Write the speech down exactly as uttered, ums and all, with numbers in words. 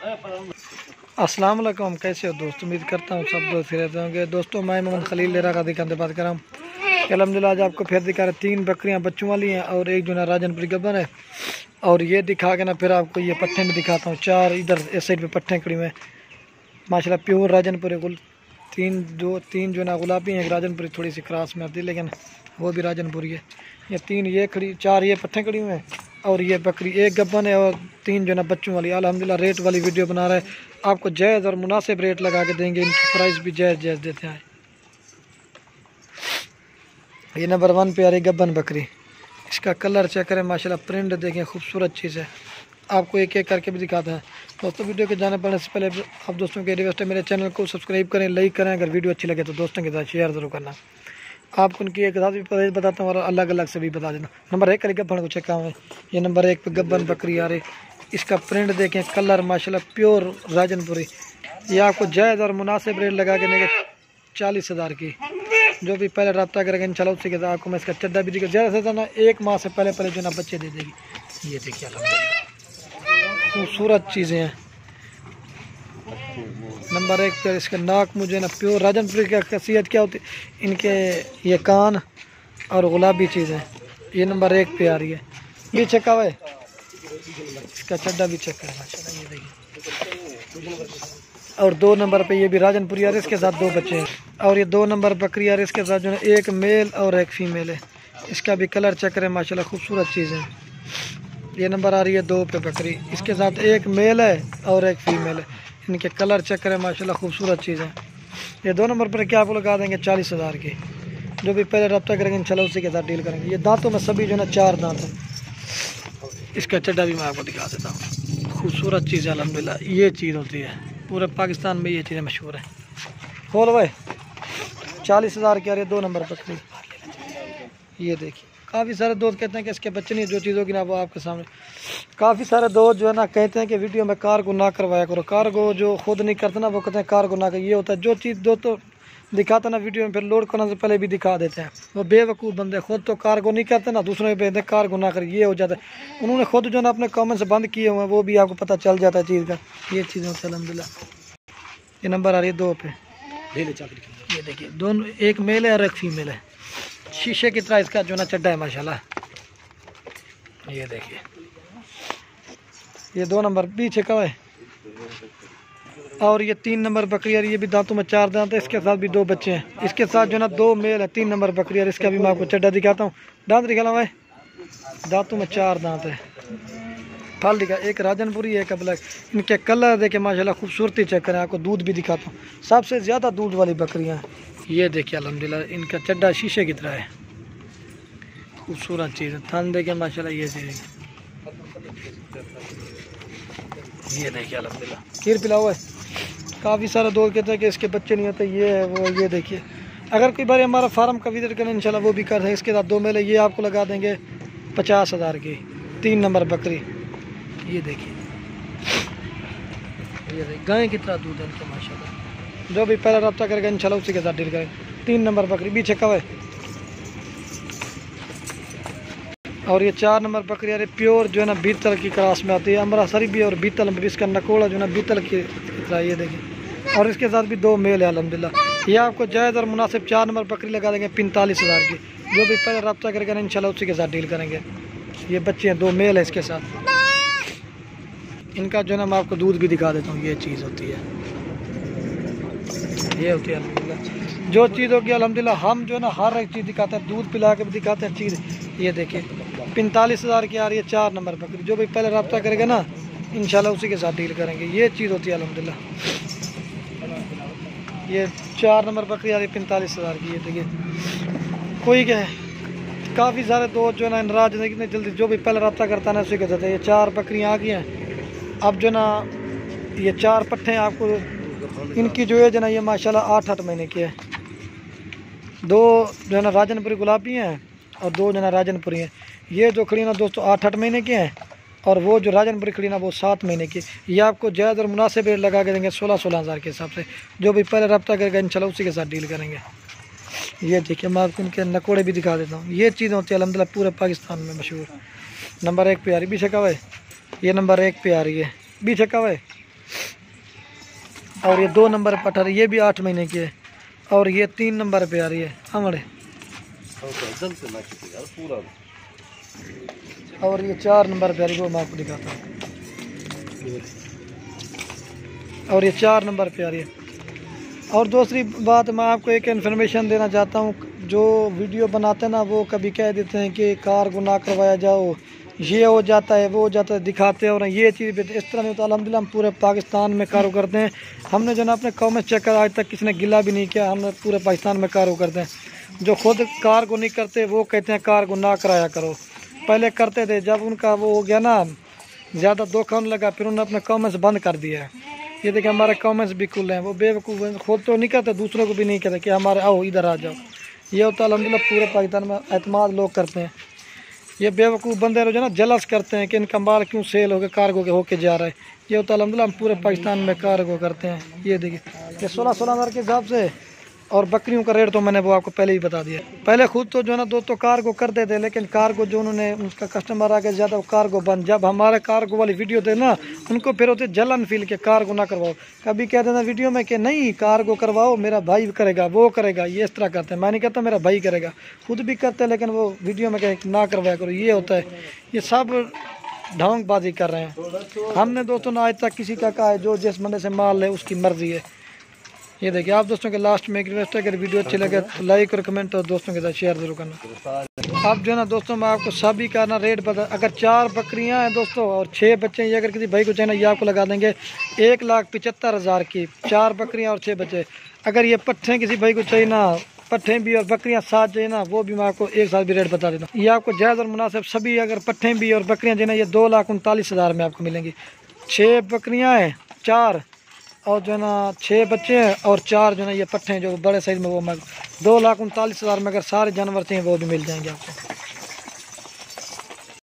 अस्सलाम वालेकुम, कैसे हो दोस्त? उम्मीद करता हूँ सब दोस्त रहते होंगे। दोस्तों मैं मोहम्मद खलील लेरा का दिखाते बात कर रहा हूँ। अल्हम्दुलिल्लाह आज आपको फिर दिखा रहे तीन बकरियाँ बच्चों वाली हैं और एक जो ना राजनपुरी गब्बर है। और ये दिखा के ना फिर आपको ये पट्टे में दिखाता हूँ। चार इधर इस साइड पे पट्टे खड़ी हुए माशाल्लाह प्योर राजनपुरी गुल। तीन दो तीन जो ना गुलाबी हैं, एक राजनपुरी थोड़ी सी क्रास में आती है लेकिन वो भी राजनपुरी है। ये तीन ये खड़ी, चार ये पट्टे खड़ी हुए हैं और ये बकरी एक गब्बन है और तीन जो ना बच्चों वाली। अल्हम्दुलिल्लाह रेट वाली वीडियो बना रहे हैं, आपको जायज़ और मुनासिब रेट लगा के देंगे। इनकी प्राइस भी जायज़ जायज़ देते हैं। ये नंबर वन पे आ रही गब्बन बकरी, इसका कलर चेक करें माशाल्लाह, प्रिंट देखें, खूबसूरत चीज़ है। आपको एक एक करके भी दिखाता है। दोस्तों वीडियो के जाने पड़ने से पहले आप दोस्तों के रिक्वेस्ट है मेरे चैनल को सब्सक्राइब करें, लाइक करें। अगर वीडियो अच्छी लगे तो दोस्तों के साथ शेयर ज़रूर करना। आपको उनकी एक साथ भी प्राइस बताता हूँ और अलग अलग से भी बता देना। नंबर एक करी गब्बन को चेक है, ये नंबर एक पे गब्बन बकरी आ रही। इसका प्रिंट देखें, कलर माशाल्लाह प्योर राजनपुरी। ये आपको जायज़ और मुनासिब रेट लगा के देंगे चालीस हज़ार की। जो भी पहले रब्ता करेंगे इंशाल्लाह उसी के साथ आपको मैं इसका चड्डा भी दिखा, ज़्यादा से ज़्यादा एक माह से पहले पहले जो ना बच्चे दे देगी। ये देखिए खूबसूरत चीज़ें हैं। नंबर एक पर इसका नाक मुझे ना प्योर राजनपुरी का खासियत क्या होती है, इनके ये कान और गुलाबी चीज़ें। ये नंबर एक पे आ रही है। ये चेक हुआ है, इसका चड्डा भी चेक करें माशाल्लाह, ये देखिए। और दो नंबर पे ये भी राजनपुरी आ रही है, इसके साथ दो बच्चे हैं। और ये दो नंबर बकरी आ रही है, इसके साथ जो है एक मेल और एक फीमेल है। इसका भी कलर चेक करें माशाल्लाह, खूबसूरत चीज़ें। ये नंबर आ रही है दो पे बकरी, इसके साथ एक मेल है और एक फीमेल है। इनके कलर चेक करें माशाल्लाह, खूबसूरत चीज़ें। ये दो नंबर पर क्या आपको लगा देंगे चालीस हज़ार की। जो भी पहले रब्ता करेंगे इंशाल्लाह उसी के साथ डील करेंगे। ये दांतों में सभी जो है ना चार दांत हैं। इसका चड्डा भी मैं आपको दिखा देता हूँ, खूबसूरत चीज़ है अल्हम्दुलिल्लाह। ये चीज़ होती है पूरे पाकिस्तान में, ये चीज़ें मशहूर हैं। खोल भाई, चालीस हज़ार की आ रही है दो नंबर बकरी। ये देखिए, काफ़ी सारे दोस्त कहते हैं कि इसके बच्चे नहीं, जो चीज़ होगी ना वो आपके सामने। काफ़ी सारे दोस्त जो है ना कहते हैं कि वीडियो में कार्गो ना करवाया करो। कार्गो जो खुद नहीं करते ना वो कहते हैं कार्गो ना कर। ये होता है जो चीज़ दोस्तों दिखाते ना वीडियो में फिर लोड करने से पहले भी दिखा देते हैं। वो बेवकूफ़ बंदे, खुद तो कार्गो नहीं करते ना, दूसरों के भेजते कार्गो ना कर। ये हो जाता है, उन्होंने खुद जो ना अपने कमेंट्स बंद किए हुए हैं, वो भी आपको पता चल जाता है चीज़ का। ये चीज़ें होती है अल्हम्दुलिल्लाह। ये नंबर आ रही है दो पे। ये देखिए दोनों, एक मेल है और एक फीमेल है। शीशे की तरह इसका जो ना चड्डा है माशाल्लाह। ये देखिए, ये दो नंबर पीछे का है। और ये तीन नंबर बकरी है, ये भी दांतों में चार दांत है। इसके साथ भी दो बच्चे हैं। इसके साथ जो ना दो मेल है, तीन नंबर बकरी है। इसका भी मैं आपको चड्डा दिखाता हूँ। दांत दिखा हुआ है, दांतों में चार दांत है। फल दिखा, एक राजनपुरी है, एक ब्लैक। इनके कलर देखे माशाल्लाह, खूबसूरती चेक करें। आपको दूध भी दिखाता हूँ, सबसे ज़्यादा दूध वाली बकरियाँ। ये देखिए अल्हम्दुलिल्लाह, इनका चड्डा शीशे की तरह है, खूबसूरत चीज़ है। थान देखे माशाल्लाह, ये चीज़। ये देखिए अल्हम्दुलिल्लाह, खीर पिला हुआ है। काफ़ी सारे दोस्त कहते हैं कि इसके बच्चे नहीं होते, ये है वो। ये देखिए, अगर कोई बार हमारा फार्म का विजिट करें इंशाल्लाह वो भी कर रहे हैं। इसके साथ दो मेले, ये आपको लगा देंगे पचास हज़ार की। तीन नंबर बकरी, ये देखिए, ये देखिए गाय की तरह दूध है इनका माशाल्लाह। जो भी पहला रब्ता करेगा इंशाल्लाह उसी के साथ डील करेंगे। तीन नंबर बकरी भी चेक है। और ये चार नंबर बकरी आ रही प्योर जो है ना बीतल की क्रास में आती है। अमृतसरी भी और बीतल में भी, इसका नकोड़ा जो है ना बीतल की तरह। ये देखिए, और इसके साथ भी दो मेल है अल्हम्दुलिल्लाह। ये आपको जायज़ और मुनासिब चार नंबर बकरी लगा देंगे पैंतालीस हज़ार की। जो भी पहले रब्ता करेगा ना इंशाल्लाह उसी के साथ डील करेंगे। ये बच्चे हैं, दो मेल है इसके साथ। इनका जो है ना मैं आपको दूध भी दिखा देता हूँ। ये चीज़ होती है, ये होती है अल्हम्दुलिल्लाह। जो चीज़ होगी अल्हम्दुलिल्लाह, हम जो है ना हर एक चीज़ दिखाते हैं, दूध पिला के भी दिखाते हैं चीज़। ये देखिए पैंतालीस हज़ार की आ रही है चार नंबर बकरी। जो भी पहले रब्ता करेगा ना इंशाल्लाह उसी के साथ डील करेंगे। ये चीज़ होती है अल्हम्दुलिल्लाह। ये चार नंबर बकरी आ रही है पैंतालीस हज़ार की। ये देखिए, कोई क्या है, काफ़ी सारे दोस्त जो है ना नाराज नहीं, कितने जल्दी जो भी पहले रब्ता करता है ना उसी के साथ। ये चार बकरियाँ आ गई हैं। अब जो ना ये चार पट्टे हैं आपको, इनकी जो है जो ना ये माशाल्लाह आठ आठ महीने की है। दो जो है ना राजनपुरी गुलाबी हैं और दो जो ना राजनपुरी हैं। ये जो खड़ी ना दोस्तों आठ आठ महीने के हैं और वो जो राजनपुरी खड़ी ना वो सात महीने की। ये आपको जायज़ और मुनासिब रेट लगा के देंगे सोलह सोलह हज़ार के हिसाब से। जो भी पहले रब्ता करेगा इंशाल्लाह उसी के साथ डील करेंगे। ये देखिए, मैं आपको इनके नकोड़े भी दिखा देता हूँ। ये चीज़ें होती है अल्हम्दुलिल्लाह पूरे पाकिस्तान में मशहूर। नंबर एक पे आ रही भी छका हुआ है, ये नंबर एक पे आ रही है भी छका हुआ है। और ये दो नंबर पठार, ये भी आठ महीने की है। और ये तीन नंबर पे आ रही है हमारे। और ये चार नंबर पे आ रही है, वो मैं आपको दिखाता हूँ। और ये चार नंबर पे आ रही है। और दूसरी बात मैं आपको एक इन्फॉर्मेशन देना चाहता हूँ, जो वीडियो बनाते हैं ना वो कभी कह देते हैं कि कार को ना करवाया जाओ, ये हो जाता है वो हो जाता है, दिखाते हैं और ये चीज़ इस तरह नहीं होता। अल्हम्दुलिल्लाह हम पूरे पाकिस्तान में कारो करते हैं। हमने जो ना अपने कौम में चक्कर आज तक किसी ने गिला भी नहीं किया। हमने पूरे पाकिस्तान में कारो करते हैं। जो खुद कार को नहीं करते वो कहते हैं कार को ना कराया करो। पहले करते थे, जब उनका वो हो गया ना ज़्यादा धोखा होने लगा, फिर उन्होंने अपने कॉमेंट्स बंद कर दिया है। ये देखिए हमारे कॉमेंट्स भी खुल हैं, वो बेवकूफ़ खुद तो नहीं करते, दूसरों को भी नहीं कहते कि हमारे आओ इधर आ जाओ। ये होता है अल्हम्दुलिल्लाह पूरे पाकिस्तान में एतमाद लोग करते हैं। ये बेवकूफ़ बंदे जो ना जलस करते हैं कि इनका माल क्यों सेल होकर कार्गो के होके जा रहा है। ये होता है अल्हम्दुलिल्लाह हम पूरे पाकिस्तान में कार्गो करते हैं। ये देखिए ये सोलह सोलह हज़ार के हिसाब से। और बकरियों का रेट तो मैंने वो आपको पहले ही बता दिया। पहले खुद तो जो है ना दोस्तों कार्गो करते थे, लेकिन कार्गो जो उन्होंने उसका कस्टमर आके ज़्यादा कार्गो बंद। जब हमारे कार्गो वाली वीडियो थे ना, उनको फिर होते जलन फील के कार्गो ना करवाओ। कभी कहते ना वीडियो में कि नहीं कार्गो करवाओ, मेरा भाई करेगा वो करेगा, ये इस तरह करते हैं। मैं नहीं कहता मेरा भाई करेगा, खुद भी करते हैं, लेकिन वो वीडियो में कहे ना करवाया करो। ये होता है, ये सब ढोंगबाजी कर रहे हैं। हमने दोस्तों ना आज तक किसी का कहा है जो जिस बंदे से माल है उसकी मर्जी है। ये देखिए आप दोस्तों के लास्ट में एक रिक्वेस्ट है, अगर वीडियो अच्छी लगे तो लाइक और कमेंट और दोस्तों के साथ शेयर जरूर करना। अब जो है ना दोस्तों मैं आपको सभी का ना रेट बता, अगर चार बकरियां हैं दोस्तों और छः बच्चे हैं, ये अगर किसी भाई को चाहिए ना ये आपको लगा देंगे एक लाख पचहत्तर हज़ार की। चार बकरियां और छः बच्चे। अगर ये पट्ठे किसी भाई को चाहिए ना, पट्ठे भी और बकरियां साथ चाहिए ना, वो भी मैं आपको एक साल भी रेट बता देता हूँ। ये आपको जायज़ और मुनासिब सभी, अगर पट्ठे भी और बकरियां चाहिए ना, ये दो लाख उनतालीस हज़ार में आपको मिलेंगी। छः बकरियाँ हैं, चार और जो है ना छः बच्चे हैं और चार जो है ना ये पट्ठे हैं जो बड़े साइज़ में, वो मैं दो लाख उनतालीस हज़ार में अगर सारे जानवर चाहिए वो भी मिल जाएंगे आपको।